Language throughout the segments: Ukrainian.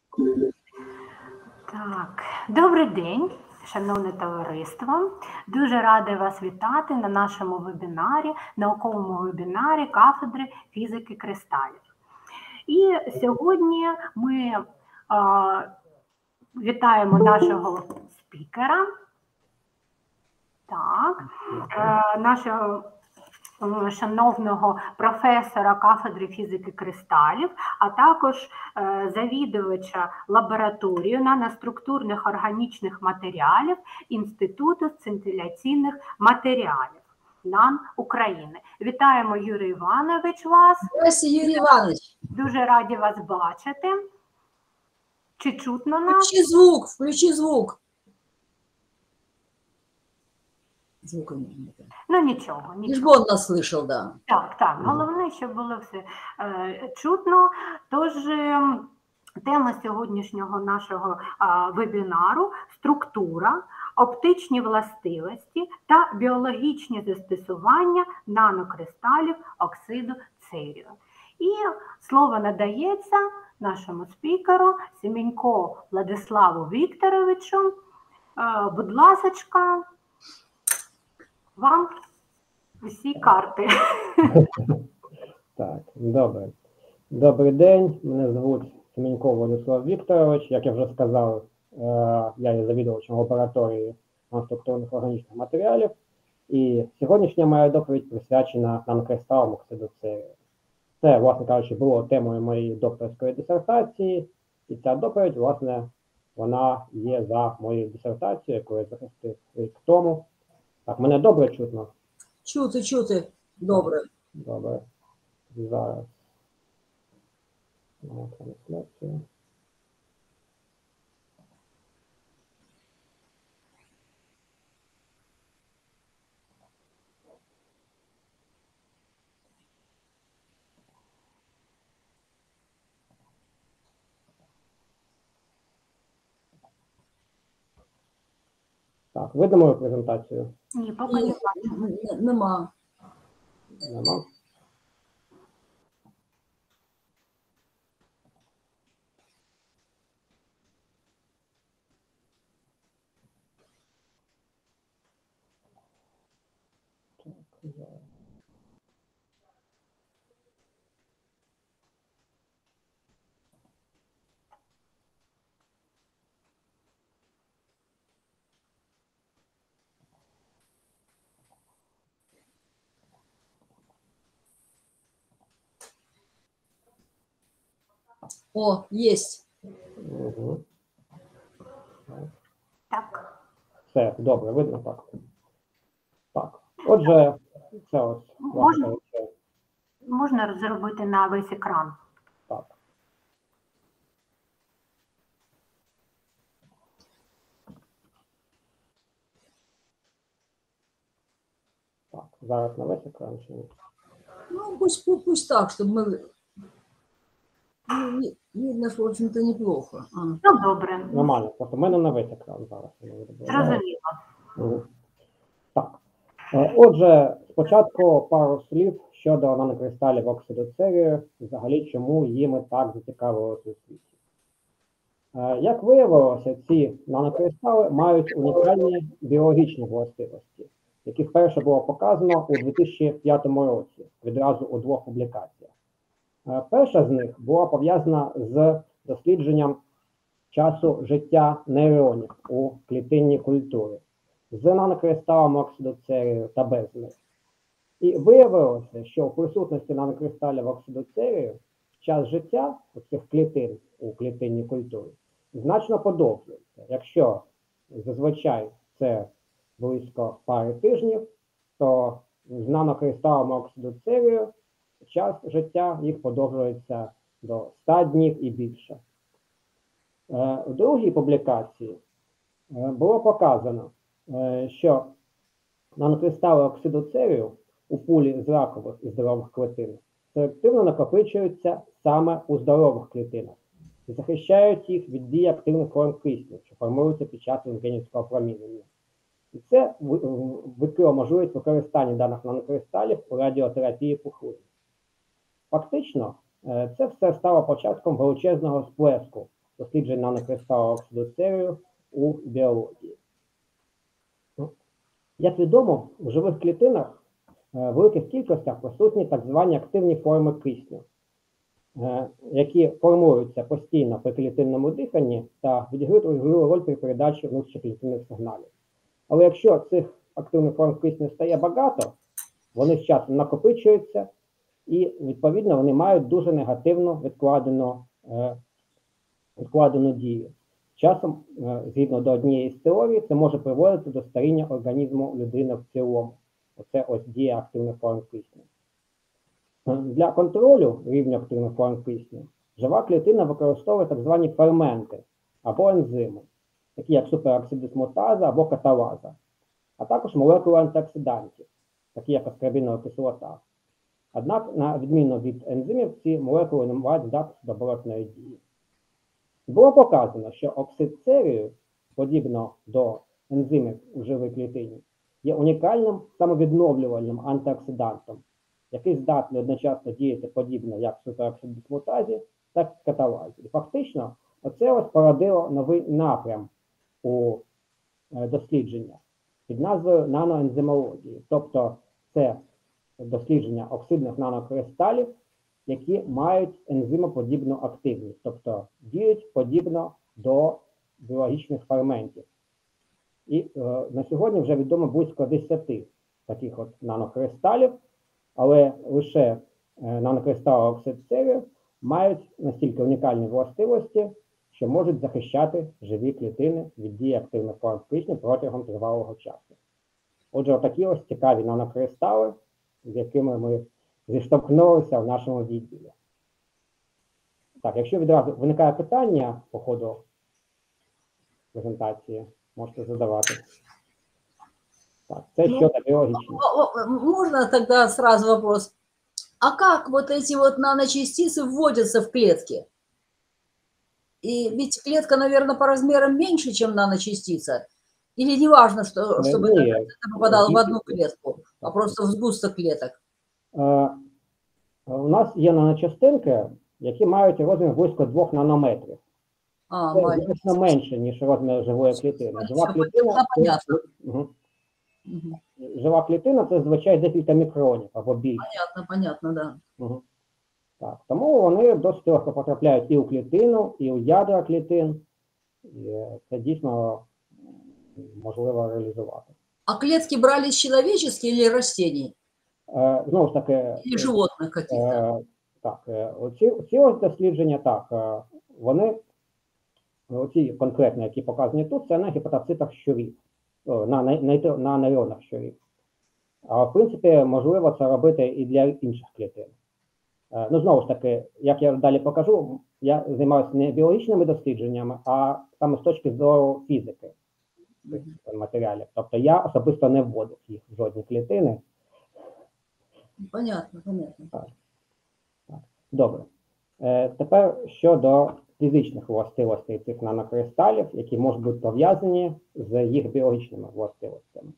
Так, добрий день, шановне товариство. Дуже рада вас вітати на нашому вебінарі, науковому вебінарі кафедри фізики кристалів. І сьогодні ми вітаємо нашого спікера, нашого шановного професора кафедри фізики кристалів, а також завідувача лабораторії наноструктурних органічних матеріалів Інституту сцинтиляційних матеріалів НАН України. Вітаємо, Юрій Іванович, вас. Здравствуйте, Юрій Іванович. Дуже раді вас бачити. Чи чутно нас? Включи звук, включи звук. Звука не было. Ну, нічого. Лишь бы он нас слышал, да. Так. Головне, щоб було все чутно. Тож, тема сьогоднішнього нашого вебінару – структура, оптичні властивості та біологічні застосування нанокристалів оксиду церію. І слово надається нашому спікеру Семенько Владиславу Вікторовичу. Будь ласочка, вам усі карти. Так, добре. Добрий день, мене звуть Семенько Владислав Вікторович. Як я вже сказав, я є завідувачем лабораторії наноструктурних органічних матеріалів. І сьогоднішня моя доповідь присвячена нанокристалам оксиду церію. Це, власне кажучи, було темою моєї докторської дисертації. І ця доповідь, власне, вона є за моєю дисертацією, яку я захистив рік тому. Так, мене добре чутно? Чути. Добре. Добре. Зараз. Трансляція. Так, видно мою презентацію? Ні, поки не бачу. Нема. Нема. Так, зараз. О, есть. Угу. Так. Все, добре, видно так. Так, отже, це ось. Можна зробити на весь екран? Так. Так, зараз на весь екран чи ні? Ну, пусть так, чтобы мы... Ну, видно, что, в общем-то, неплохо. Ну, добре. Нормально, просто в мене на весь екран зараз. Зрозуміло. Угу. Так. Отже, спочатку пару слів щодо нанокристалів оксиду церію, взагалі, чому їми так зацікавилося у світі. Як виявилося, ці нанокристали мають унікальні біологічні властивості, які вперше було показано у 2005 році, відразу у 2 публікаціях. Перша з них була пов'язана з дослідженням часу життя нейронів у клітинній культурі з нанокристалами оксиду церію та без них. І виявилося, що в присутності нанокристалів оксиду церію час життя цих клітин у клітинній культурі значно подовжується. Якщо зазвичай це близько пари тижнів, то з нанокристалами оксиду церію час життя їх подовжується до 100 днів і більше. У другій публікації було показано, що нанокристали оксиду церію у пулі зракових і здорових клітин селективно накопичуються саме у здорових клітинах і захищають їх від дії активних форм кисню, що формуються під час рентгенівського опромінення. І це відкрило можливість використання даних нанокристалів у радіотерапії пухлин. Фактично, це все стало початком величезного сплеску досліджень нанокристалу оксиду церію у біології. Як відомо, у живих клітинах в великих кількостях присутні так звані активні форми кисню, які формуються постійно при клітинному диханні та відіграють важливу роль при передачі внутрішньоклітинних сигналів. Але якщо цих активних форм кисню стає багато, вони з часом накопичуються і, відповідно, вони мають дуже негативно відкладену дію. Часом, згідно до однієї з теорій, це може приводити до старіння організму людини в цілому. Оце ось дія активних форм кисню. Для контролю рівня активних форм кисню жива клітина використовує так звані ферменти або ензими, такі як супероксидисмутаза або каталаза, а також молекули антиоксидантів, такі як аскорбінова кислота. Однак, на відміну від ензимів, ці молекули не мають здатності до оборотної дії. Було показано, що оксид церію, подібно до ензимів у живій клітині, є унікальним самовідновлювальним антиоксидантом, який здатний одночасно діяти подібно як в супероксидисмутазі, так і в каталазі. І фактично, оце ось породило новий напрям у дослідженнях під назвою наноензимології. Тобто це дослідження оксидних нанокристалів, які мають ензимоподібну активність, тобто діють подібно до біологічних ферментів. І на сьогодні вже відомо близько 10 таких от нанокристалів, але лише нанокристали оксид церію мають настільки унікальні властивості, що можуть захищати живі клітини від дії активних форм кисню протягом тривалого часу. Отже, отакі ось цікаві нанокристали, з якими ми зіштовхнулися в нашому відділі. Так, якщо відразу виникає питання по ходу презентації, можете задавати. Так, це щодо биологичного. Можно тогда сразу вопрос? А как вот эти вот наночастицы вводятся в клетки? И ведь клетка, наверное, по размерам меньше, чем наночастица? Или не важно, чтобы это попадало в одну клетку, а просто в сгусток клеток? У нас є наночастинки, які мають розмір близько 2 нанометрів. Це значно менше, ніж розмір живої клітини. Жива клітина – це, звичайно, декілька мікронів або більше. Понятно, да. Так, тому вони досить легко потрапляють і у клітину, і у ядра клітин. І це дійсно можливо реалізувати. А клетки брали человеческие или растений? Знову ж таки, Или животных каких-то? Так, ці ось дослідження, так, вони, оці конкретні, які показані тут, це на гепатоцитах щурів, на нейронах щурів. А в принципі, можливо це робити і для інших клітин. Ну, знову ж таки, як я далі покажу, я займаюся не біологічними дослідженнями, а саме з точки зору фізики матеріалів. Тобто я особисто не вводив їх в жодні клітини. Понятно. Так. Добре. Тепер щодо фізичних властивостей цих нанокристалів, які можуть бути пов'язані з їх біологічними властивостями.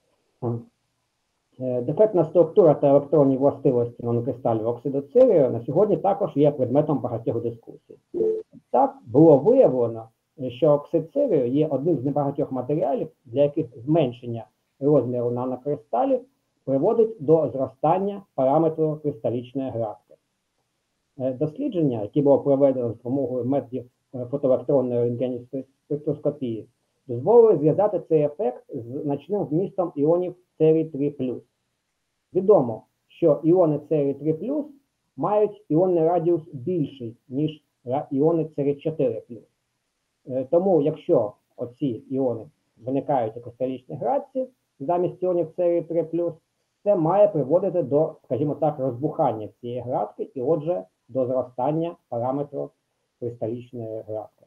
Дефектна структура та електронні властивості нанокристалів оксиду церію на сьогодні також є предметом багатьох дискусій. Так, було виявлено, що оксид церію є одним з небагатьох матеріалів, для яких зменшення розміру нанокристалів приводить до зростання параметру кристалічної градки. Дослідження, які було проведено з допомогою методів фотоелектронної рентгенівської спектроскопії, дозволили зв'язати цей ефект з значним вмістом іонів церій 3+. Відомо, що іони церій 3+, мають іонний радіус більший, ніж іони церій 4+. Тому, якщо оці іони виникають у кристалічній градці замість іонів церій 3+, це має приводити до, скажімо так, розбухання цієї градки і, отже, до зростання параметру кристалічної градки.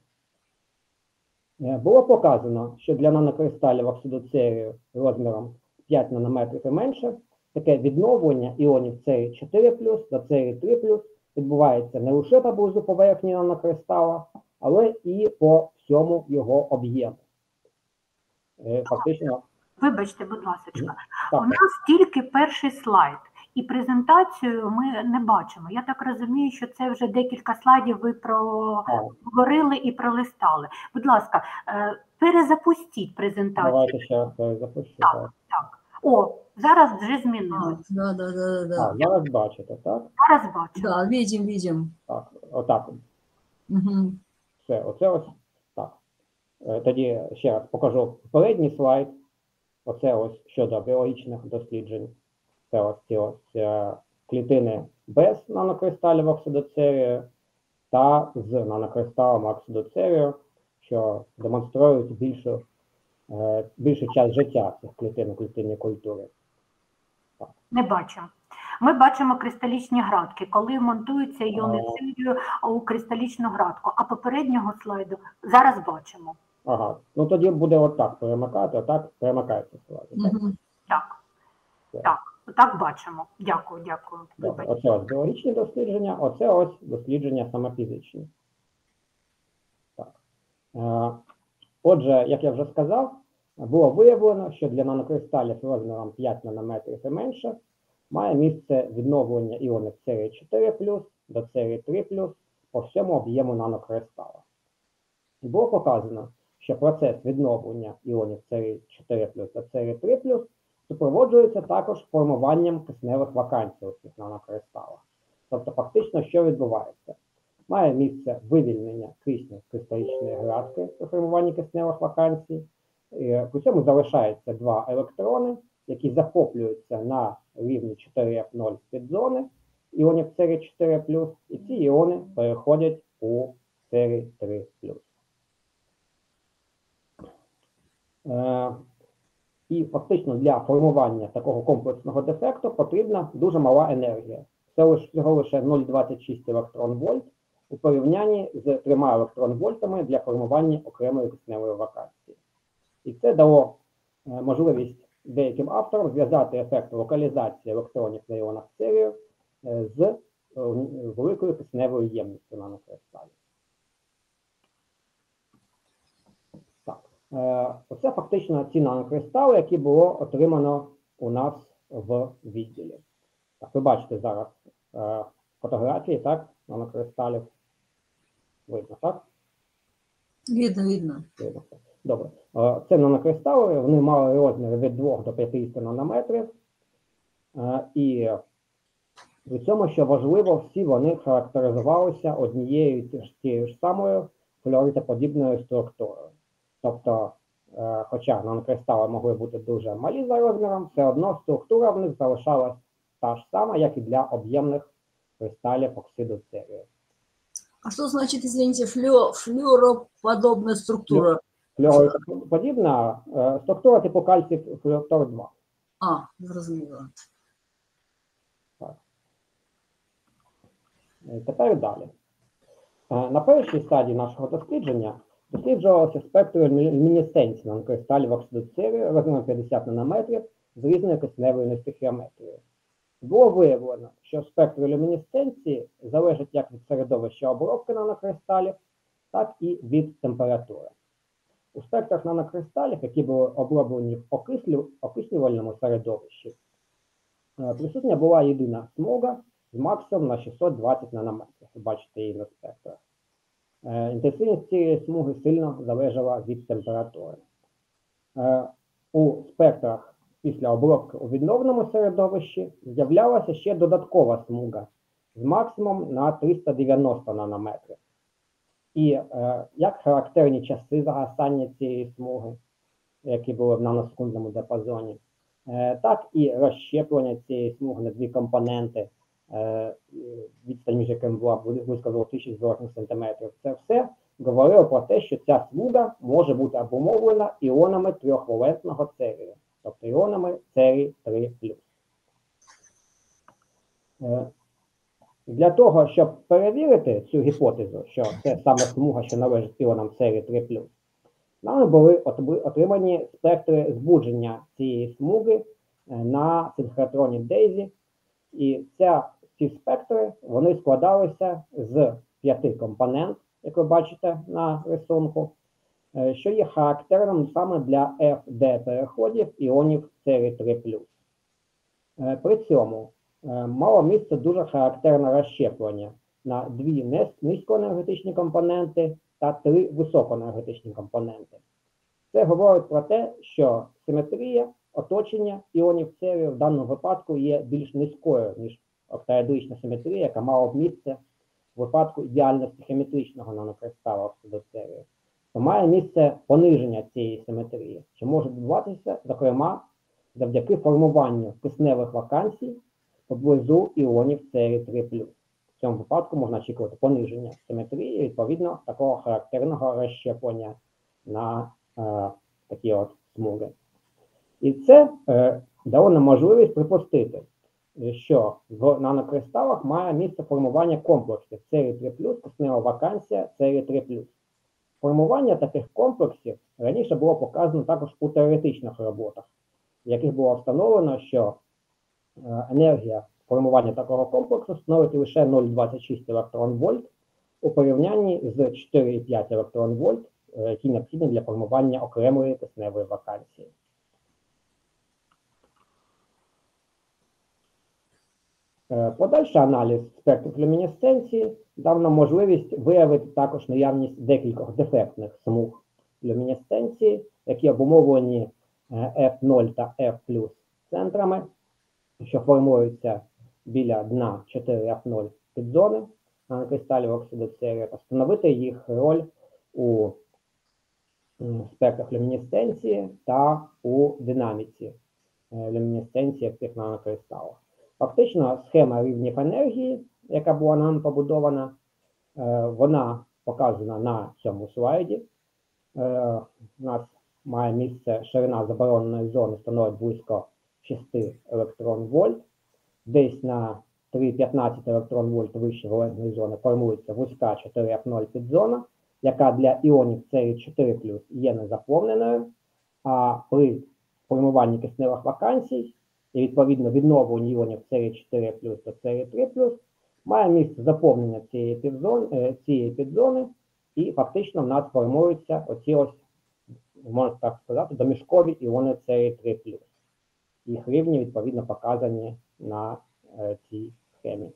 Було показано, що для нанокристалів оксиду церію розміром 5 нанометрів і менше, таке відновлення іонів церій 4+, до церій 3+, відбувається не лише поблизу поверхні нанокристала, але і по всьому його об'єму. Фактично... Вибачте, будь ласка, у нас тільки перший слайд. і презентацію ми не бачимо. Я так розумію, що це вже декілька слайдів ви проговорили і пролистали. Будь ласка, перезапустіть презентацію. Давайте ще раз запущу. Так. О, зараз вже змінилось. Да. Зараз бачите, так? Зараз бачимо. Да, видим. Так, отак. Угу. Все, оце ось так. Тоді ще раз покажу попередній слайд. Оце ось щодо біологічних досліджень. Це ось ці клітини без нанокристалів оксиду церію та з нанокристалом оксиду церію, що демонструють більшу часть життя цих клітин у клітинній культурі. Не бачимо. Ми бачимо кристалічні градки, коли монтуються іони церію у кристалічну градку, а попереднього слайду зараз бачимо. Ага, ну тоді буде отак перемикати, отак перемикається слайд. Угу. Так бачимо. Дякую. Добре, оце ось біологічні дослідження, оце ось дослідження саме фізичні. Так. Отже, як я вже сказав, було виявлено, що для нанокристалів розміром 5 нанометрів і менше має місце відновлення іонів церію 4+, до церію 3+, по всьому об'єму нанокристала. І було показано, що процес відновлення іонів церію 4+, до церію 3+, супроводжується також формуванням кисневих вакансій у цих нанокристалах. Тобто, фактично, що відбувається? Має місце вивільнення кисню з кристалічної градки при формуванні кисневих вакансій. При цьому залишаються два електрони, які захоплюються на рівні 4F0 підзони іонів церію 4+, і ці іони переходять у церію 3+. І фактично для формування такого комплексного дефекту потрібна дуже мала енергія. Це всього лише 0,26 електрон-вольт у порівнянні з 3 електрон-вольтами для формування окремої кисневої вакансії. І це дало можливість деяким авторам зв'язати ефект локалізації електронів на іонах церію з великою кисневою ємністю нанокристалів. Оце фактично ці нанокристали, які було отримано у нас в відділі. Так, ви бачите зараз фотографії, так, нанокристалів. Видно, так? Видно. Добре. Це нанокристали, вони мали розміри від 2 до 50 нанометрів. І при цьому, що важливо, всі вони характеризувалися однією тією ж самою флюоритоподібною структурою. Тобто, хоча нанокристали могли бути дуже малі за розміром, все одно структура в них залишалась та ж сама, як і для об'ємних кристалів оксиду церію. А что значит, извините, флюороподобная структура? Флюороподібна структура типу кальцій флюортор 2. Зрозуміло. Тепер далі. На першій стадії нашого дослідження досліджувалося спектр люмінесценції нанокристалів оксиду церію розміром 50 нанометрів з різною кисневою нестихіометрією. Було виявлено, що спектр люмінесценції залежить як від середовища обробки нанокристалів, так і від температури. У спектрах нанокристалів, які були оброблені в окислювальному середовищі, присутня була єдина смуга з максимум на 620 нанометрів. Ви бачите її на спектрах. Інтенсивність цієї смуги сильно залежала від температури. У спектрах після обробки у відновленому середовищі з'являлася ще додаткова смуга з максимум на 390 нанометрів. І як характерні часи загасання цієї смуги, які були в наносекундному діапазоні, так і розщеплення цієї смуги на дві компоненти, відстань між якими була близько 2000 зворотних сантиметрів. Це все говорило про те, що ця смуга може бути обумовлена іонами трьохвалентного церію, тобто іонами церій 3+. Для того, щоб перевірити цю гіпотезу, що це саме смуга, що належить іонам церій 3+, нами були отримані спектри збудження цієї смуги на синхротроні Дейзі. І ці спектри, вони складалися з 5 компонент, як ви бачите на рисунку, що є характерним саме для FD переходів іонів церій 3+. При цьому мало місце дуже характерне розщеплення на дві низькоенергетичні компоненти та три високоенергетичні компоненти. Це говорить про те, що симетрія оточення іонів церію в даному випадку є більш низькою, ніж октаедрична симетрія, яка мала б місце в випадку ідеальності хімітричного нанокристалу оксиду церію. То має місце пониження цієї симетрії, що може відбуватися, зокрема, завдяки формуванню кисневих вакансій поблизу іонів церію 3+. В цьому випадку можна очікувати пониження симетрії і, відповідно, такого характерного розщеплення на такі от смуги. І це дало нам можливість припустити, що в нанокристалах має місце формування комплексів церію 3+, киснева вакансія церію 3+. Формування таких комплексів раніше було показано також у теоретичних роботах, в яких було встановлено, що енергія формування такого комплексу становить лише 0,26 електрон-вольт у порівнянні з 4,5 електрон-вольт, які необхідні для формування окремої кисневої вакансії. Подальший аналіз спектрів люмінесценції дав нам можливість виявити також наявність декількох дефектних смуг люмінесценції, які обумовлені F0 та F+ центрами, що формуються біля дна 4F0 підзони нанокристалів оксиду церію, та встановити їх роль у спектрах люмінесценції та у динаміці люмінесценції в цих нанокристалах. Фактично, схема рівнів енергії, яка була нам побудована, вона показана на цьому слайді. У нас має місце ширина забороненої зони становить близько 6 електрон-вольт. Десь на 3,15 електрон-вольт вище валентної зони формується вузька 4F0 підзона, яка для іонів церію 4+, є незаповненою, а при формуванні кисневих вакансій і, відповідно, відновленні іонів церію 4+, та церію 3+, має місце заповнення цієї підзони, і фактично в нас формуються оці ось, можна так сказати, домішкові іони церію 3+. Їх рівні, відповідно, показані на цій схемі.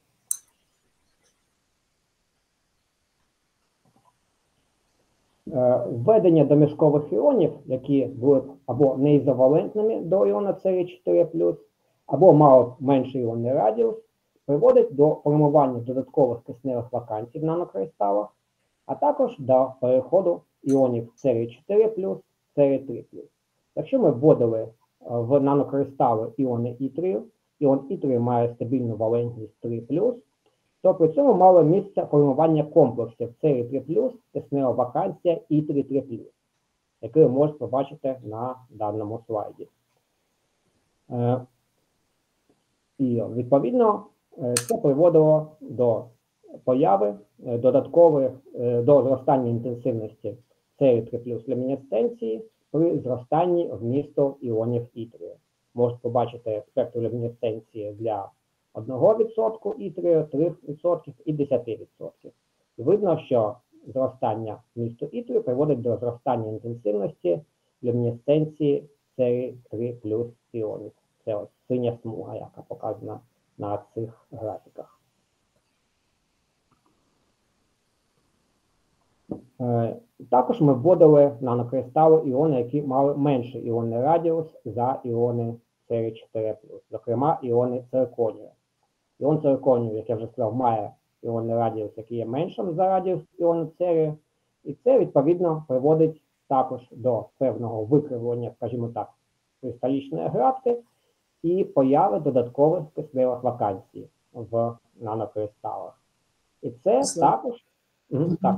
Введення домішкових іонів, які були або неізовалентними до іона церію 4+, або мали менший іонний радіус, приводить до формування додаткових кисневих вакансій в нанокристалах, а також до переходу іонів церію 4+, церію 3+. Якщо ми вводили в нанокристали іони ітрію, іон ітрію має стабільну валентність 3+, то при цьому мало місце формування комплексів церію 3+, киснева вакансія ітрій 3+, який ви можете побачити на даному слайді. І, відповідно, це приводило до появи до зростання інтенсивності церію 3+ люмінесценції при зростанні вмісту іонів ітрію. Можете побачити спектр люмінесценції для 1% ітрію, 3% і 10%. І видно, що зростання вмісту ітрію приводить до зростання інтенсивності люмінесценції церію 3+ іонів. Це ось синя смуга, яка показана на цих графіках. Також ми вводили нанокристали іони, які мали менший іонний радіус за іони церію 4+, зокрема іони цирконію. Іон цирконію, як я вже сказав, має іонний радіус, який є меншим за радіус іону церію, і це, відповідно, приводить також до певного викривлення, скажімо так, кристалічної градки і появи додаткових кисневих вакансій в нанокристалах. І це також... Так,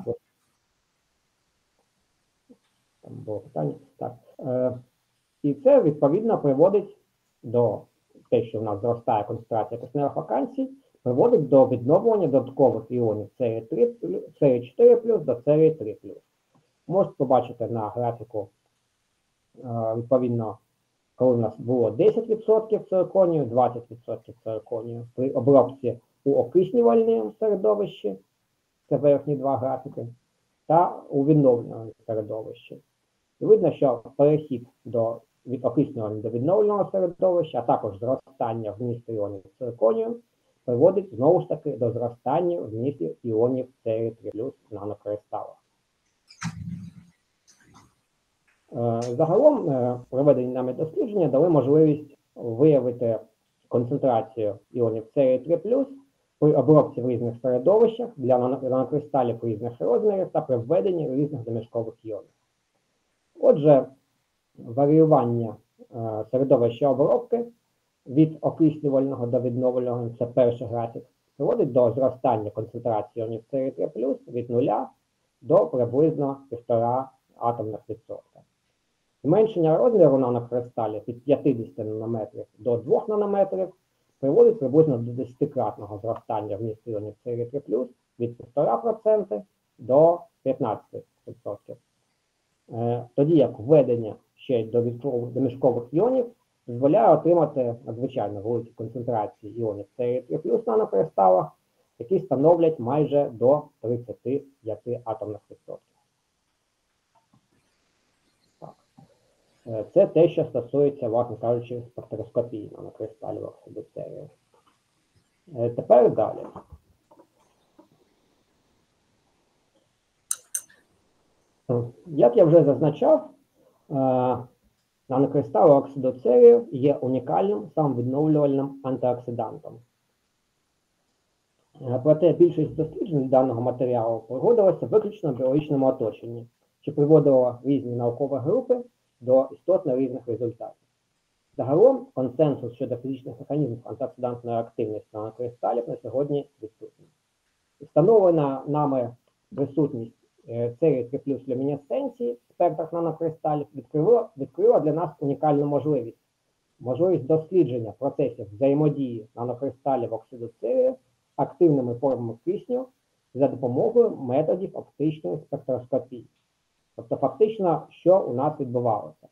там було питання. Так. І це, відповідно, приводить до те, що в нас зростає концентрація кисневих вакансій, приводить до відновлення додаткових іонів церію 4+ до церію 3+. Можете побачити на графіку, відповідно, коли у нас було 10% цирконію, 20% цирконію при обробці у окиснювальному середовищі, це верхні два графіки, та у відновленому середовищі. І видно, що перехід до від окиснювання до відновленого середовища, а також зростання вмісту іонів цирконію, приводить знову ж таки до зростання вмісту іонів Cr3+ в нанокристалах. Загалом проведені нами дослідження дали можливість виявити концентрацію іонів Cr3+ при обробці в різних середовищах для нанокристалів різних розмірів та при введенні різних домішкових іонів. Отже, варіювання середовища обробки від окислювального до відновлювального, це перший графік, приводить до зростання концентрації іонів Cr3+ від 0 до приблизно 1,5 атомних відсотка. Зменшення розміру нанокристалів від 50 нанометрів до 2 нанометрів приводить приблизно до 10-кратного зростання вмісту іонів Cr3+ від 1,5% до 15%. Тоді як введення ще до домішкових іонів дозволяє отримати надзвичайно великі концентрації іонів Cr3+ в нанокристалах, які становлять майже до 35 атомних відсотків. Це те, що стосується, власне кажучи, спектроскопії нанокристалів оксиду церію. Тепер далі. Як я вже зазначав, нанокристали оксиду церію є унікальним самовідновлювальним антиоксидантом. Проте більшість досліджень даного матеріалу проводилося виключно в біологічному оточенні, що приводило різні наукові групи до істотно різних результатів. Загалом консенсус щодо фізичних механізмів антиоксидантної активності нанокристалів на сьогодні відсутній. Встановлена нами присутність Cr3+ люмінесценції в спектрах нанокристалів відкрила для нас унікальну можливість дослідження процесів взаємодії нанокристалів оксиду церію з активними формами кисню за допомогою методів оптичної спектроскопії. Тобто, фактично, що у нас відбувалося?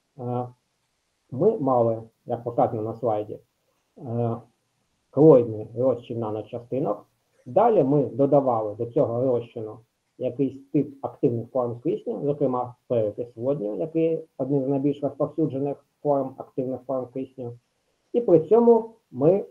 Ми мали, як показано на слайді, колоїдний розчин наночастинок. Далі ми додавали до цього розчину якийсь тип активних форм кисню, зокрема перекис водню, який один з найбільш розповсюджених форм активних форм кисню. І при цьому ми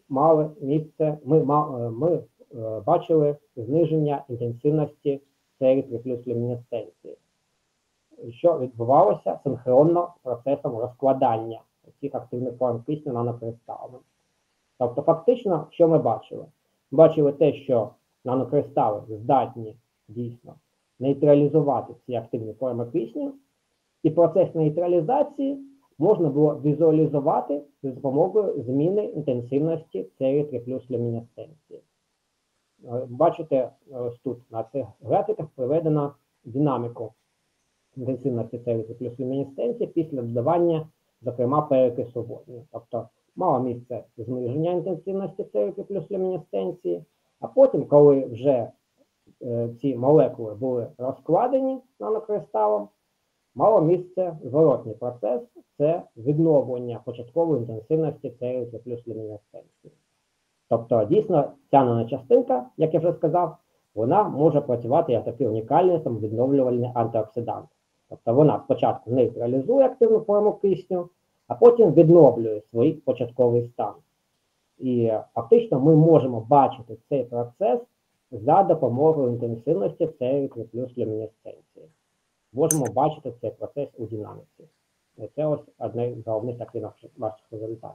бачили зниження інтенсивності Cr3+ люмінесценції, що відбувалося синхронно з процесом розкладання цих активних форм кисню нанокристалами. Тобто, фактично, що ми бачили? Бачили те, що нанокристали здатні дійсно нейтралізувати ці активні форми кисню, і процес нейтралізації можна було візуалізувати за допомогою зміни інтенсивності Cr3+ люмінесценції. Бачите, ось тут на цих графіках приведено динаміку інтенсивності Cr3+ люмінесценції після додавання, зокрема, перекису водню. Тобто, мало місце зниження інтенсивності Cr3+ люмінесценції, а потім, коли вже ці молекули були розкладені нанокристалом, мало місце зворотній процес – це відновлення початкової інтенсивності Cr3+ люмінесценції. Тобто, дійсно, ця наночастинка, як я вже сказав, вона може працювати як такий унікальний самовідновлювальний антиоксидант. Тобто, вона спочатку нейтралізує активну форму кисню, а потім відновлює свій початковий стан. І фактично ми можемо бачити цей процес за допомогою інтенсивності Cr3+ люмінесценції. Можемо бачити цей процес у динаміці. І це ось одне з головних таких наших результатів.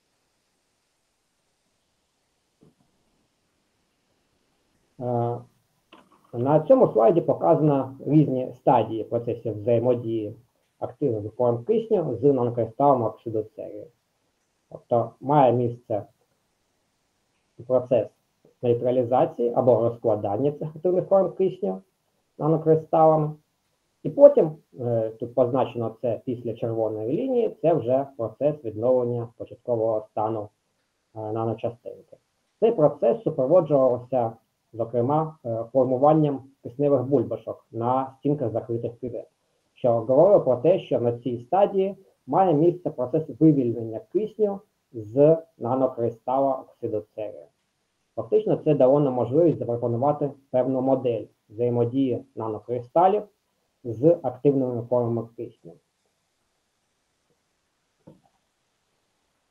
На цьому слайді показано різні стадії процесів взаємодії активних форм кисню з нанокристалом оксиду церію. Тобто має місце процес нейтралізації або розкладання цих активних форм кисню нанокристалами. І потім, тут позначено це після червоної лінії, це вже процес відновлення початкового стану наночастинки. Цей процес супроводжувався, зокрема, формуванням кисневих бульбашок на стінках закритих кювет, що говорить про те, що на цій стадії має місце процес вивільнення кисню з нанокристала оксиду церію. Фактично, це дало нам можливість запропонувати певну модель взаємодії нанокристалів з активними формами кисню.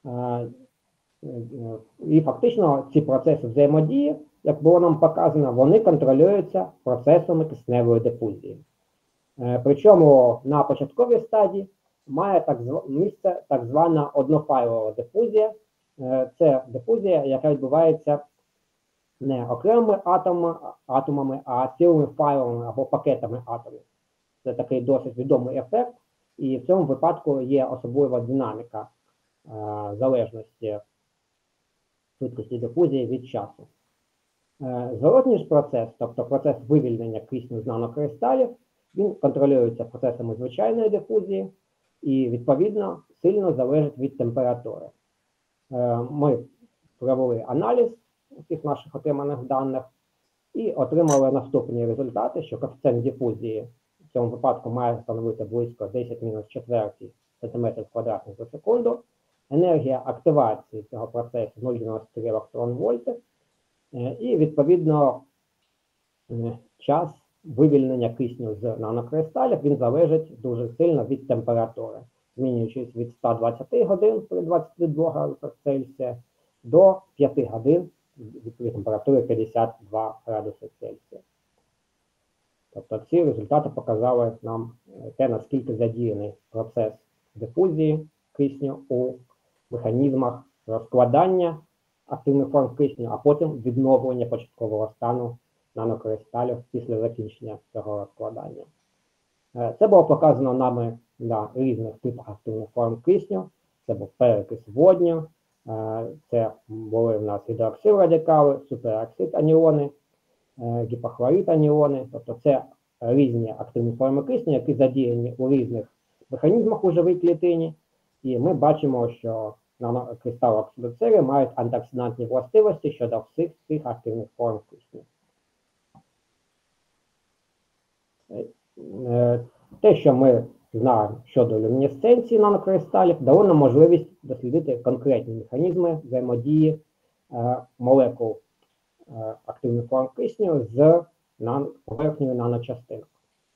І фактично ці процеси взаємодії, як було нам показано, вони контролюються процесами кисневої дифузії. Причому на початковій стадії має місце так звана однофайлова дифузія. Це дифузія, яка відбувається не окремими атомами, а цілими файлами або пакетами атомів. Це такий досить відомий ефект, і в цьому випадку є особлива динаміка залежності швидкості дифузії від часу. Зворотній ж процес, тобто процес вивільнення кисню з нанокристалів, він контролюється процесами звичайної дифузії і, відповідно, сильно залежить від температури. Ми провели аналіз усіх наших отриманих даних і отримали наступні результати, що коефіцієнт дифузії в цьому випадку має становити близько 10-4 см² за секунду. Енергія активації цього процесу 0,93 електрон-вольти. І, відповідно, час вивільнення кисню з нанокристалів, він залежить дуже сильно від температури, змінюючись від 120 годин при 22 градусах Цельсія до 5 годин при температурі 52 градуси Цельсія. Тобто ці результати показали нам те, наскільки задіяний процес дифузії кисню у механізмах розкладання активних форм кисню, а потім відновлення початкового стану нанокристалів після закінчення цього розкладання. Це було показано нами на різних типах активних форм кисню. Це був перекис водню, це були в нас гідроксилрадикали, супероксид аніони, гіпохлорид аніони. Тобто це різні активні форми кисню, які задіяні у різних механізмах у живій клітині. І ми бачимо, що нанокристали оксидоцерію мають антиоксидантні властивості щодо всіх цих активних форм кисню. Те, що ми знаємо щодо люмінесценції нанокристалів, дало нам можливість дослідити конкретні механізми взаємодії молекул активних форм кисню з поверхнею наночастинок.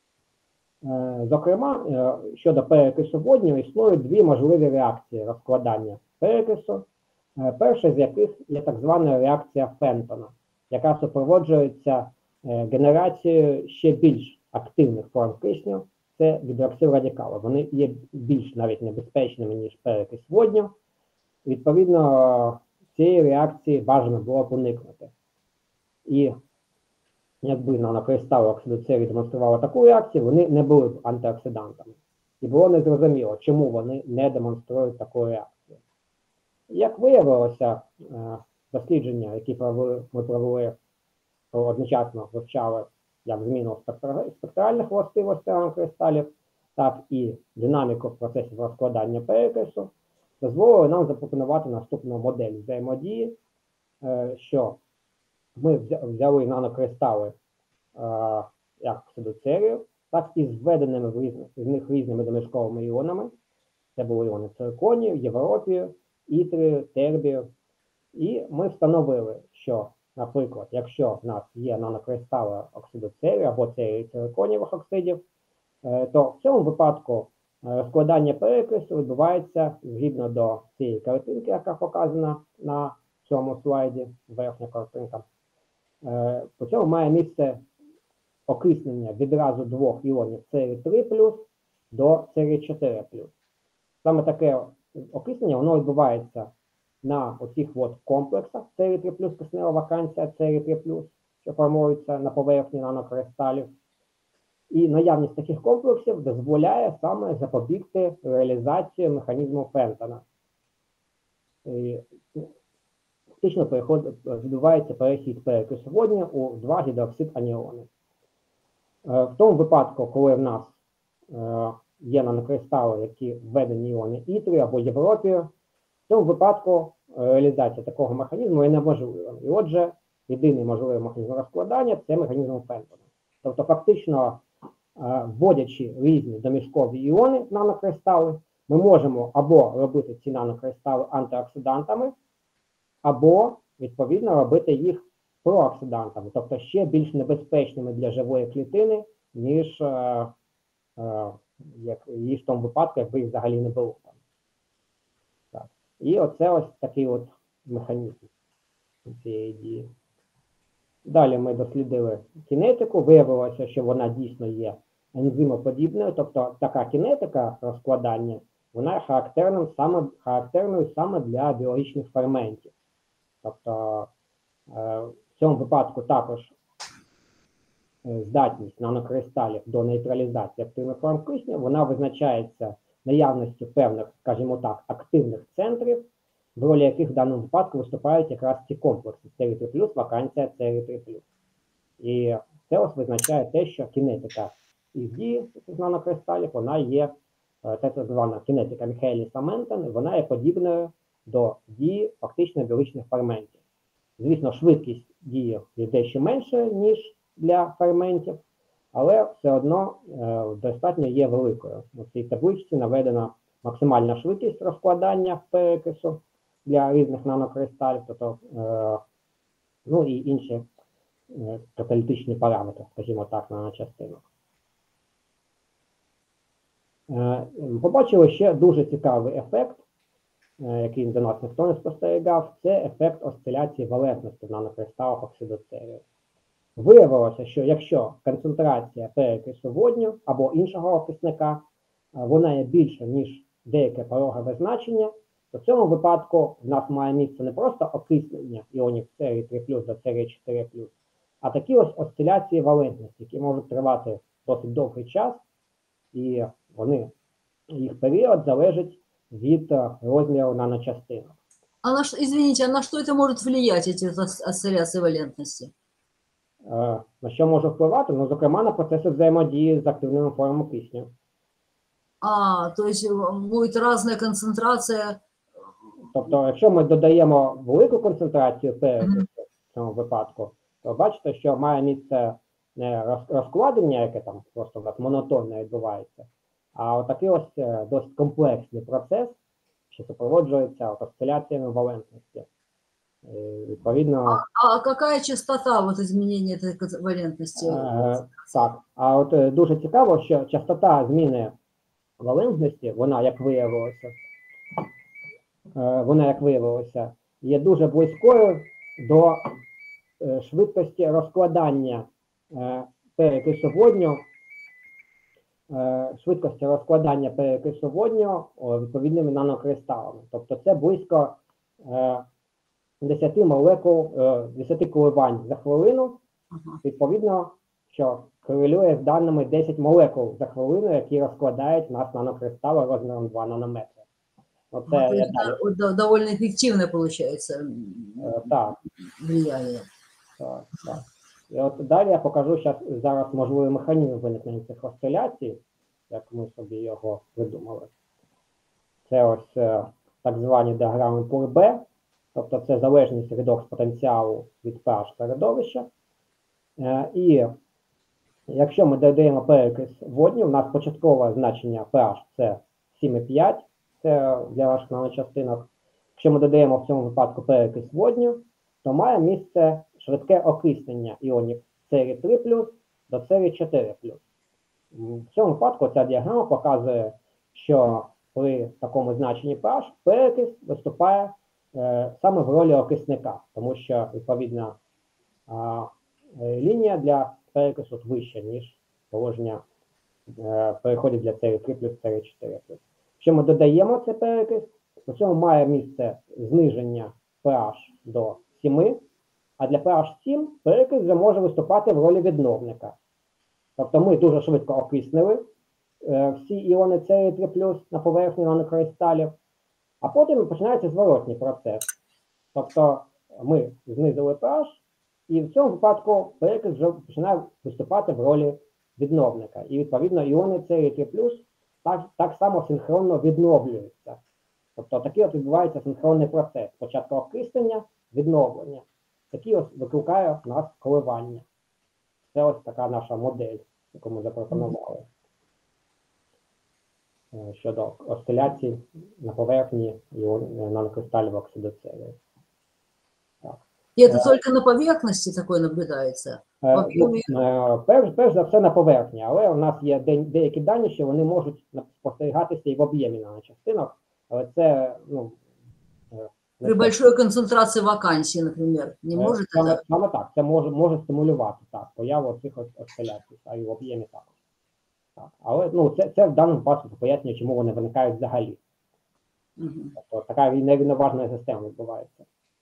Зокрема, щодо перекису водню існують дві можливі реакції розкладання перекису. Перша з яких є так звана реакція Фентона, яка супроводжується генерацією ще більш активних форм кисню, це гідроксилрадикали. Вони є більш навіть небезпечними, ніж перекис водню. Відповідно, цієї реакції бажано було б уникнути. І якби нанокристали оксидоцерії демонстрували таку реакцію, вони не були б антиоксидантами. І було незрозуміло, чому вони не демонструють таку реакцію. Як виявилося, дослідження, які ми провели, одночасно вивчали як зміну спектральних властивостей нанокристалів, так і динаміку процесів розкладання перекису, дозволили нам запропонувати наступну модель взаємодії, що ми взяли нанокристали як оксидоцерію, так і з введеними з них різними домішковими іонами. Це були іони цирконію, європію, ітрію, тербію. І ми встановили, що, наприклад, якщо в нас є нанокристали оксидоцерію або цирконієвих оксидів, то в цьому випадку розкладання перекису відбувається згідно до цієї картинки, яка показана на цьому слайді, верхня картинка. По цьому має місце окиснення відразу двох іонів Cl3+, до Cl4+. Саме таке окиснення, воно відбувається на оцих комплексах Cl3+, киснева вакансія Cl3+, що формуються на поверхні нанокристалів. І наявність таких комплексів дозволяє саме запобігти реалізації механізму Фентона. Фактично відбувається перехід перекису водню у два гідроксид аніони. В тому випадку, коли в нас є нанокристали, які введені іони ітрію або європію, в цьому випадку реалізація такого механізму є неможлива. І отже, єдиний можливий механізм розкладання – це механізм Фентона. Тобто фактично, вводячи різні домішкові іони нанокристали, ми можемо або робити ці нанокристали антиоксидантами, або, відповідно, робити їх прооксидантами, тобто ще більш небезпечними для живої клітини, ніж в тому випадку, якби їх взагалі не було. Так. І оце ось такий от механізм цієї дії. Далі ми дослідили кінетику, виявилося, що вона дійсно є ензимоподібною, тобто така кінетика розкладання, вона є характерною саме для біологічних ферментів. Тобто в цьому випадку також здатність нанокристалів до нейтралізації активних форм кисню, вона визначається наявністю певних, скажімо так, активних центрів, в ролі яких в даному випадку виступають якраз ці комплекси CR3+, вакансія CR3+. І це ось визначає те, що кінетика їх дії з нанокристалів, вона є, так звана кінетика Міхееліса-Ментен, вона є подібною до дії фактично біологічних ферментів. Звісно, швидкість дії є дещо менше, ніж для ферментів, але все одно достатньо є великою. У цій табличці наведена максимальна швидкість розкладання перекису для різних нанокристалів, тобто, ну і інші каталітичні параметри, скажімо так, наночастинок. Побачили ще дуже цікавий ефект, який до нас ніхто не спостерігав, це ефект осциляції валентності в нанокристалах оксидоцерію. Виявилося, що якщо концентрація перекису водню або іншого окисника, вона є більша, ніж деяке порогове значення, то в цьому випадку в нас має місце не просто окиснення іонів CR3+, до CR4+, а такі ось осциляції валентності, які можуть тривати досить довгий час, і їх період залежить від розміру наночастинок. Извините, а на что это может влиять, эти осцилляции валентности? На що може впливати? Ну, зокрема, на процеси взаємодії з активними формами кисню. То есть будет разная концентрация. Тобто, якщо ми додаємо велику концентрацію перекису в цьому випадку, то бачите, що має місце не розкладення, яке там просто у нас монотонно відбувається, а отакий ось досить комплексний процес, що супроводжується осциляціями валентності. Відповідно, А какая частота вот изменения этой валентности? Так, а от дуже цікаво, що частота зміни валентності, вона, як виявилося, є дуже близькою до швидкості розкладання перекису водню відповідними нанокристалами. Тобто це близько 10 молекул, 10 коливань за хвилину, відповідно, що корелює з даними 10 молекул за хвилину, які розкладають нас нанокристали розміром 2 нанометри. Оце довольно эффективное получается влияние. Так. І от далі я покажу зараз можливий механізм виникнення цих осциляцій, як ми собі його придумали. Це ось так звані діаграми Пурбе, тобто це залежність рядокс потенціалу від pH середовища. І якщо ми додаємо перекис водню, у нас початкове значення pH це 7,5, це для ваших наночастинок. Якщо ми додаємо в цьому випадку перекис водню, то має місце швидке окиснення іонів CR3+, до CR4+. В цьому випадку ця діаграма показує, що при такому значенні pH перекис виступає саме в ролі окисника, тому що, відповідно, лінія для перекису вища, ніж положення переходить для CR3+, CR4+. Якщо ми додаємо цей перекис, у цьому має місце зниження pH до 7, а для pH 7 перекис вже може виступати в ролі відновника. Тобто ми дуже швидко окиснили всі іони CR3+, на поверхні нанокристалів, а потім починається зворотній процес. Тобто ми знизили pH, і в цьому випадку перекис вже починає виступати в ролі відновника. І, відповідно, іони CR3+, так само синхронно відновлюються. Тобто такий от відбувається синхронний процес. Спочатку окиснення, відновлення. Такий ось викликає в нас коливання. Це ось така наша модель, яку ми запропонували. Щодо осциляцій на поверхні нанокристалів оксидоцерію. И это только на поверхности такое наблюдается? Перш за все на поверхні, але у нас є деякі дані, що вони можуть спостерігатися і в об'ємі наночастинок, але це При большой концентрации вакансий, например, не может это? Саме так, це може стимулювати так, появу цих осциляцій, а і в об'ємі також. Так. Але ну, це в даному випадку пояснює, чому вони виникають взагалі. Тобто така нерівноважна система відбувається.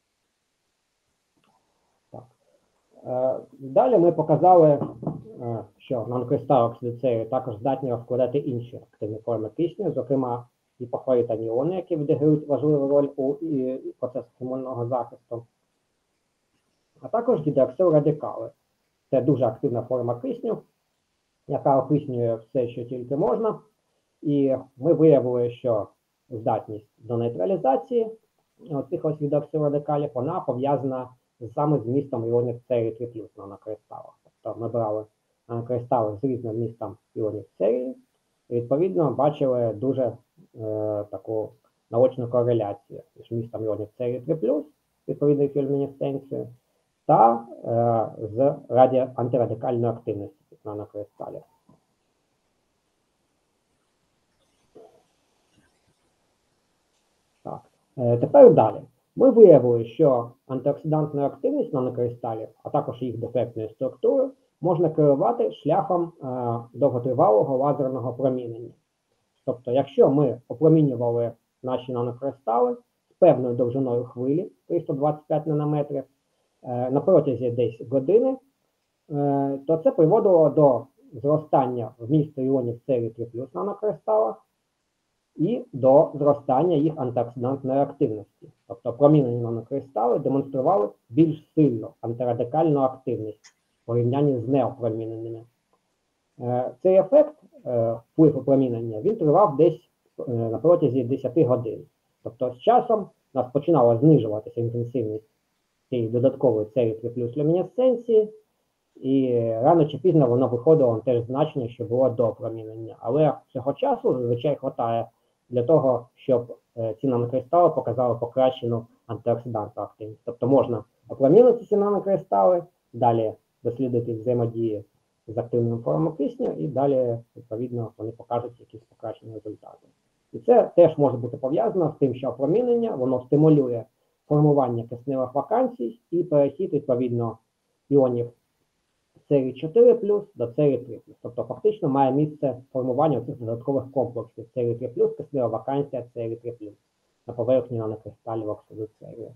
Так. Далі ми показали, що нанокристали оксидоцерію також здатні розкладати інші активні форми кисню, зокрема гіпохлорі та ніони, які відіграють важливу роль у процесах імунного захисту, а також гідроксилрадикали. Це дуже активна форма кисню, яка окиснює все, що тільки можна. І ми виявили, що здатність до нейтралізації цих ось гідроксилрадикалів, вона пов'язана саме з містом іонів серії 3+ на нанокристалах. Тобто ми брали нанокристали з різним містом іонів серії, і відповідно бачили дуже таку наочну кореляцію між містом іонів серії 3+, відповідною фіолюмінесценцією, та з антирадикальною активністю нанокристалів. Так. Тепер далі. Ми виявили, що антиоксидантну активність нанокристалів, а також їх дефектної структури, можна керувати шляхом довготривалого лазерного промінення. Тобто, якщо ми опромінювали наші нанокристали з певною довжиною хвилі, 325 нанометрів, на протязі десь години, то це приводило до зростання вмісту іонів серії 3+ нанокристалах і до зростання їх антиоксидантної активності. Тобто промінені нанокристали демонстрували більш сильну антирадикальну активність в порівнянні з неопроміненими. Цей ефект, вплив опромінення, він тривав десь на протязі 10 годин. Тобто з часом у нас починала знижуватися інтенсивність цієї додаткової серії 3+ люмінесценції, і рано чи пізно воно виходило на те ж значення, що було до опромінення. Але цього часу зазвичай вистачає для того, щоб ці нанокристали показали покращену антиоксидантну активність. Тобто можна опромінити ці нанокристали, далі дослідити взаємодії з активними формами кисню, і далі, відповідно, вони покажуть якісь покращені результати. І це теж може бути пов'язано з тим, що опромінення, воно стимулює формування кисневих вакансій і перехід, відповідно, іонів серії 4+ до серії 3+. Тобто, фактично, має місце формування цих додаткових комплексів серії 3+, киснева вакансія серії 3+, на поверхні нанокристалів оксиду церію.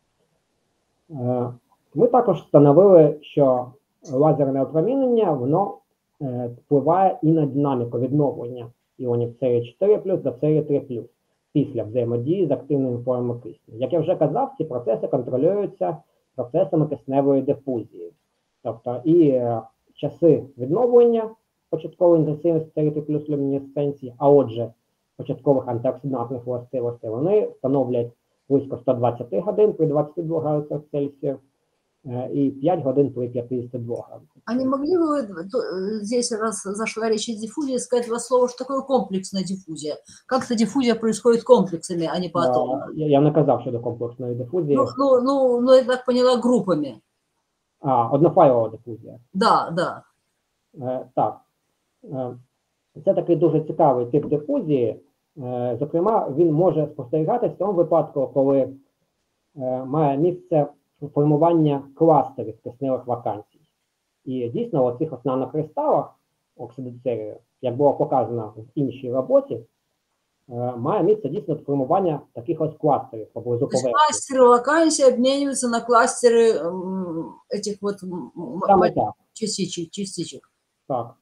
Ми також встановили, що лазерне опромінення, воно впливає і на динаміку відновлення іонів серії 4+ до серії 3+, після взаємодії з активними формами кисню. Як я вже казав, ці процеси контролюються процесами кисневої дифузії. Тобто і часи відновлення початкової інтенсивності серії 3+ люмінесценції, а отже, початкових антиоксидантних властивостей, вони становлять близько 120 годин при 22 градусах Цельсия и 5 годин при 52 градусах. А не могли бы вы здесь, раз зашла речь о диффузии, сказать два слова, что такое комплексная диффузия? Как-то диффузия происходит комплексами, а не поатомно. Я не казав щодо комплексної дифузії. Ну, я так поняла, группами. Однофайлова дифузія. Да. Так. Це такий дуже цікавий тип дифузії. Зокрема, він може спостерігатися в тому випадку, коли має місце формування кластерів кисневих вакансій. І дійсно, у цих нанокристалах оксидоцерію, як було показано в іншій роботі, має місце дійсно формування таких ось кластерів поблизу поверхні. Кластеры вакансий обмениваются на кластеры этих вот частичек. Так.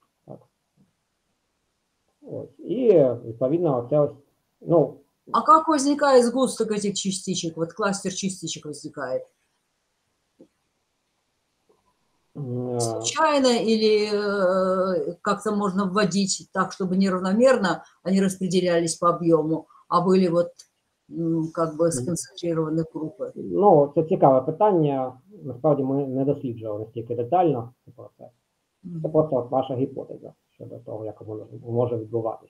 Ось. І, відповідно, це ось, ну... А как возникает сгусток этих частичек? Вот кластер частичек возникает? Случайно или как-то можно вводить так, чтобы неравномерно они распределялись по объему, а были вот как бы сконцентрированы группы? Ну, це цікаве питання. Насправді ми не досліджували настільки детально цей процес. Це просто от ваша гіпотеза щодо того, як воно може відбуватися.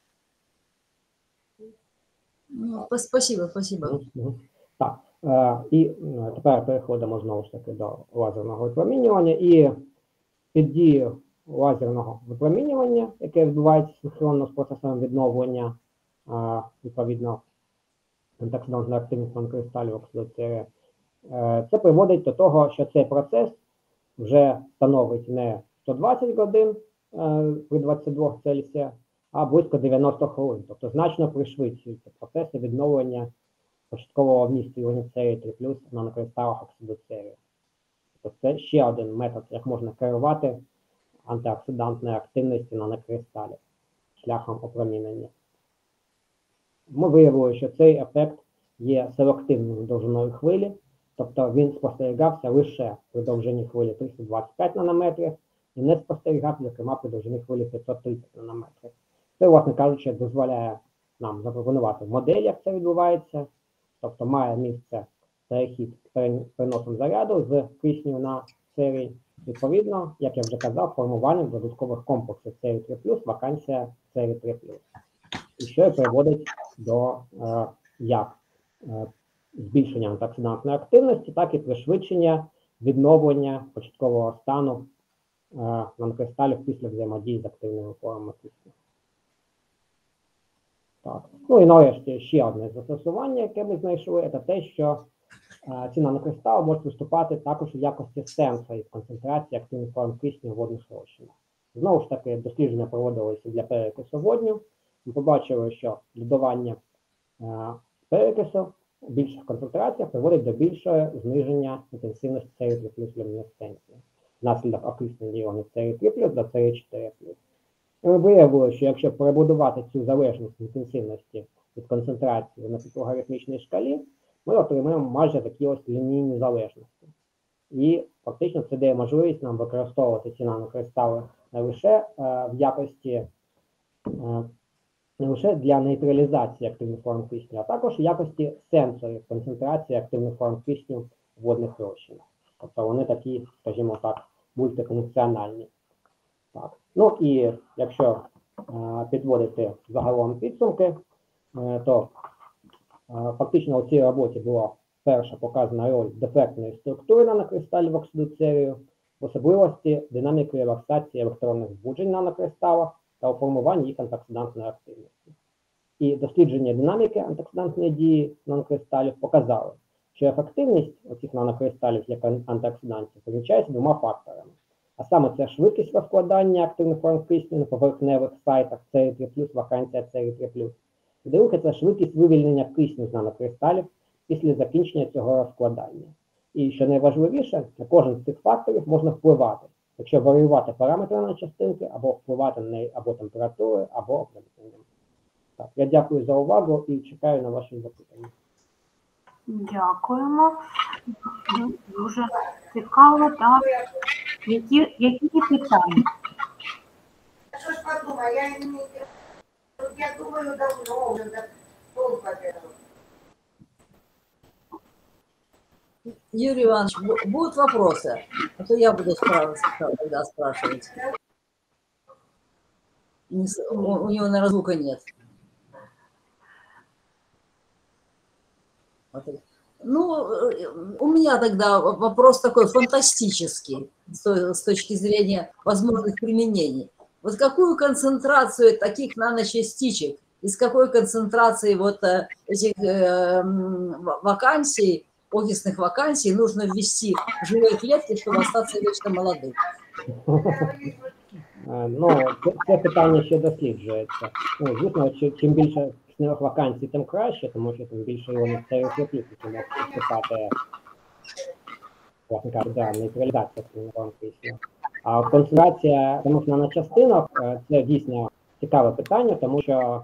Ну, спасибо. Так, і тепер переходимо знову ж таки до лазерного випромінювання. І під дією лазерного випромінювання, яке відбувається синхронно з процесом відновлення, відповідно, антиоксидантна активність нанокристалів оксиду церію, це приводить до того, що цей процес вже становить не 120 годин при 22 Цельсія, а близько 90 хвилин. Тобто значно пришвидшуються процеси відновлення початкового вмісту іонів церію 3+, в нанокристалах оксиду церію. Тобто це ще один метод, як можна керувати антиоксидантної активності нанокристалів шляхом опромінення. Ми виявили, що цей ефект є селективною довжиною хвилі, тобто він спостерігався лише при довжині хвилі 325 нанометрів і не спостерігався, зокрема, при довжині хвилі 530 нанометрів. Це, власне кажучи, дозволяє нам запропонувати модель, як це відбувається, тобто має місце перехід переносом заряду з кисню на церій. Відповідно, як я вже казав, формуванням додаткових комплексів церій 3+, вакансія церій 3+. І що і приводить до як збільшення антиоксидантної активності, так і пришвидшення відновлення початкового стану нанокристалів після взаємодії з активними формами кисню. Так. Ну і нарешті ще одне застосування, яке ми знайшли, це те, що ці нанокристали можуть виступати також у якості сенсорів концентрації активних форм кисню в водних розчинах. Знову ж таки, дослідження проводилися для перекису водню. Ми побачили, що додавання перекису в більших концентраціях приводить до більшого зниження інтенсивності церію 3+ люмінесценції внаслідок окиснення іонів церію 3+ до церію 4+. І ми виявили, що якщо перебудувати цю залежність інтенсивності від концентрації на логарифмічній шкалі, ми отримаємо майже такі ось лінійні залежності. І фактично це дає можливість нам використовувати ці нанокристали не лише в якості, не лише для нейтралізації активних форм кисню, а також в якості сенсорів концентрації активних форм кисню в водних розчинах. Тобто вони такі, скажімо так, мультифункціональні. Так. Ну і якщо підводити загалом підсумки, то фактично у цій роботі була перша показана роль дефектної структури нанокристалів оксиду церію, в особливості динаміки релаксації електронних збуджень в нанокристалах та у формуванні їх антиоксидантної активності. І дослідження динаміки антиоксидантної дії нанокристалів показали, що ефективність цих нанокристалів як антиоксидантів визначається двома факторами. А саме це швидкість розкладання активних форм кисню на поверхневих сайтах церій 3+, вакансія церій 3+. І друге, це швидкість вивільнення кисню з нанокристалів після закінчення цього розкладання. І що найважливіше, на кожен з цих факторів можна впливати, якщо варіювати параметри наночастинки, або впливати на неї або температурою, або опроміненням. Так, я дякую за увагу і чекаю на ваші запитання. Дякуємо. Дуже цікаво, так. Які питання? Что ж подумай, я думаю, давно уже, долго делала. Юрий Иванович, будут вопросы? А то я буду тогда спрашивать. У него, наверное, звука нет. Ну, у меня тогда вопрос такой фантастический с точки зрения возможных применений. Вот какую концентрацию таких наночастичек, из какой концентрации вот этих вакансий, окисных вакансий нужно ввести в живые клетки, чтобы остаться вечно молодым? Ну, це питання ще досліджується. Ну, звісно, чим більше кисневих вакансій, тим краще, тому що тим більше іонів церію 3+, які можуть виступати, власне кажучи, нейтралізація активних форм кисню. А концентрація самих наночастинок – це дійсно цікаве питання, тому що,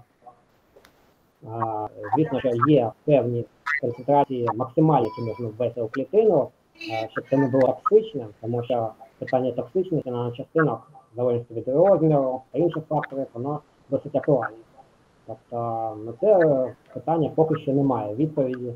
звісно, що є певні концентрації максимальні, які можна ввести у клітину, щоб це не було токсичним, тому що питання токсичності наночастинок, в залежності від розміру та інших факторів, воно досить актуальне. Тобто на це питання поки що немає відповіді.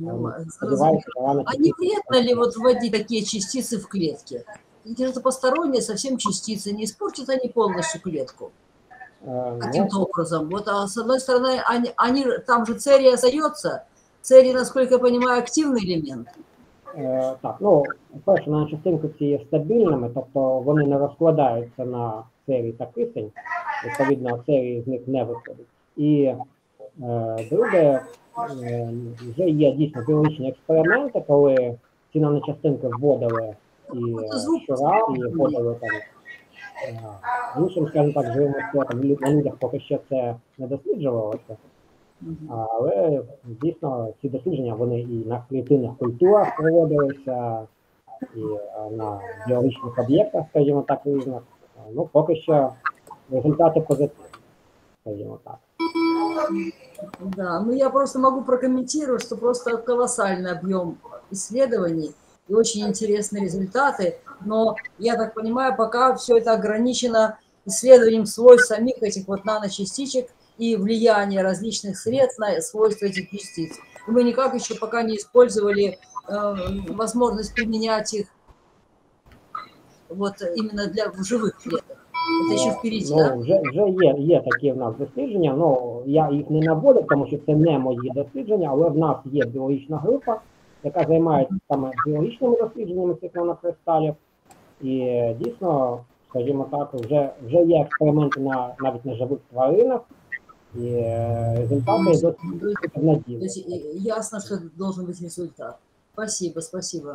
А не вредно ли вот вводить такие частицы в клетки? Это посторонние совсем частицы, не испортят они полностью клетку каким-то образом. Вот, а с одной стороны, они там же церий остается. Церий, насколько я понимаю, активный элемент. Так, ну, перше, наночастинки ці є стабільними, тобто вони не розкладаються на церій та кисень, відповідно, церій з них не виходить. І Друге, вже є дійсно біологічні експерименти, коли ці наночастинки вводили і щора, і вводили там іншим, скажімо так, живим істотам. На людях поки що це не досліджувалося. Але дійсно ці дослідження вони і на клітинних культурах проводилися, і на біологічних об'єктах, скажімо так, різних. Ну, поки що результати позитивні, скажімо так. Да, ну я просто могу прокомментировать, что просто колоссальный объем исследований и очень интересные результаты, но я так понимаю, пока все это ограничено исследованием свойств самих этих вот наночастичек и влияния различных средств на свойства этих частиц. И мы никак еще пока не использовали возможность применять их вот именно для живых клеток. Це ще впереді, ну, да? Вже є такі в нас дослідження, ну, я їх не наводив, тому що це не мої дослідження, але в нас є біологічна група, яка займається саме біологічними дослідженнями цих нанокристалів. І дійсно, скажімо так, вже є експерименти навіть на живих тваринах, і результати досить надійні. Ясно, что должен быть результат. Спасибо, спасибо.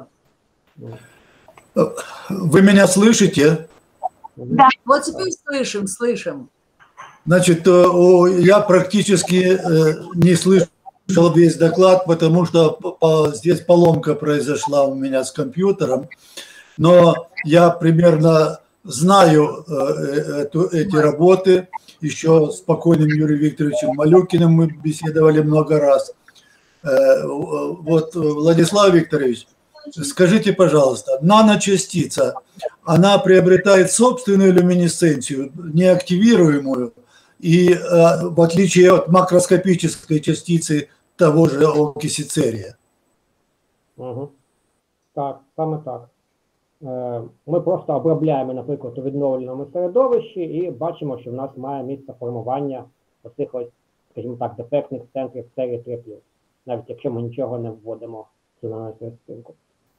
Вы меня слышите? Да. Вот теперь слышим. Значит, я практически не слышал весь доклад, потому что здесь поломка произошла у меня с компьютером. Но я примерно знаю эти работы. Еще с покойным Юрием Викторовичем Малюкиным мы беседовали много раз. Вот, Владислав Викторович, скажите, пожалуйста, наночастица, она приобретает собственную люминесценцию, неактивируемую, и в отличие от макроскопической частицы того же окиси церия? Угу. Так, саме так. Ми просто обробляємо, наприклад, у відновленому середовищі і бачимо, що в нас має місце формування оцих ось, скажімо так, дефектних центрів серії 3+, навіть якщо ми нічого не вводимо в цю наночастинку.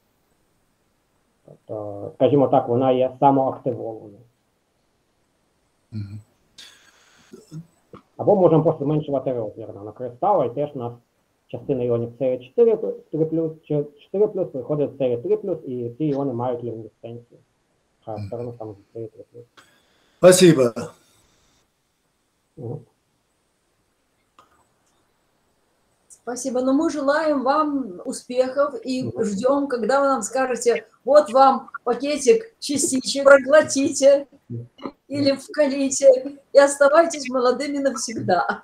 Тобто, скажімо так, вона є самоактивованою. Або можемо просто зменшувати розмір нанокристалу, і теж у нас частина іонів серії 4+, приходить в серію 3+, і ці іони мають люмінесценцію. Характерно саме з серії 3+. Спасибо. Спасибо. Но мы желаем вам успехов и ждем, когда вы нам скажете, вот вам пакетик частичек, проглотите или вкалите и оставайтесь молодыми навсегда.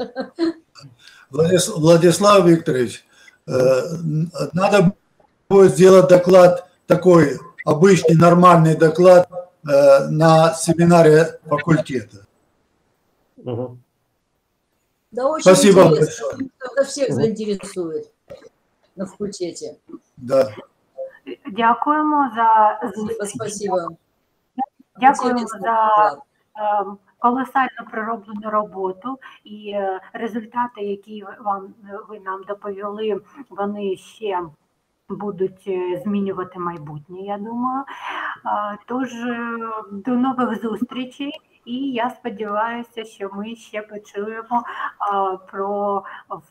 Владислав Викторович, надо будет сделать доклад такой, обычный нормальный доклад на семинаре факультета. Да, очень Спасибо интересно. большое. Это всех заинтересует на факультете. Да. Дякуємо за зустріч. Спасибо. Дякуємо Интересный за доклад. колосально пророблену роботу, і результати, які ви нам доповіли, вони ще будуть змінювати майбутнє, я думаю. Тож, до нових зустрічей, і я сподіваюся, що ми ще почуємо про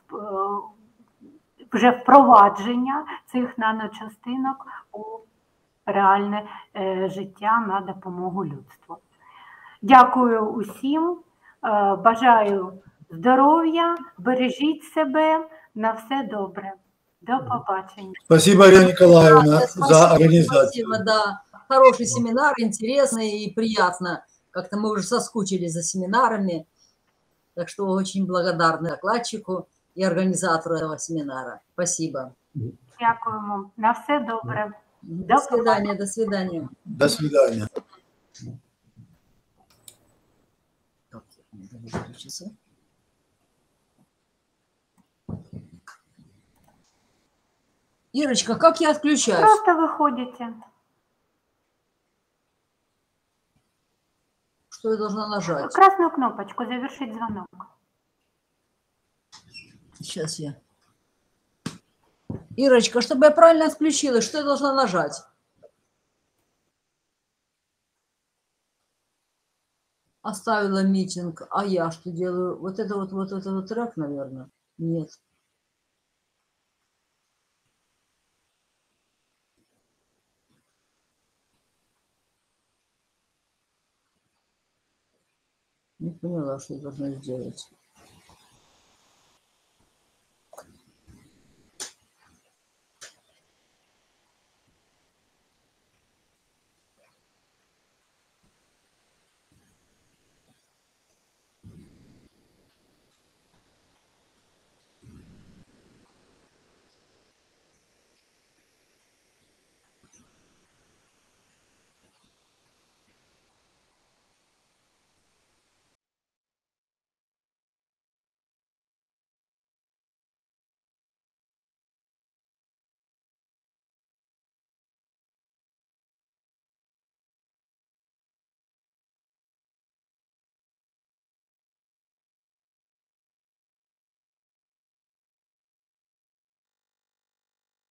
вже впровадження цих наночастинок у реальне життя на допомогу людству. Дякую усім, бажаю здоров'я, бережіть себе, на все добре. До побачення. Спасибо, Ирина Николаевна, Да, за организацию. Спасибо, да. Хороший семинар, интересный и приятно. Как-то мы уже соскучились за семинарами. Так что очень благодарны докладчику и организатору этого семинара. Спасибо. Дякуємо. На все добре. До свидания, до свидания. До свидания. Так, я не выключился. Ирочка, как я отключаюсь? Просто виходите. Что я должна нажать? Красную кнопочку «Завершить звонок». Сейчас я. Ирочка, чтобы я правильно отключилась, что я должна нажать? оставила митинг, а я что делаю? Вот это вот трек, наверное? Нет. Не поняла, что я должна сделать.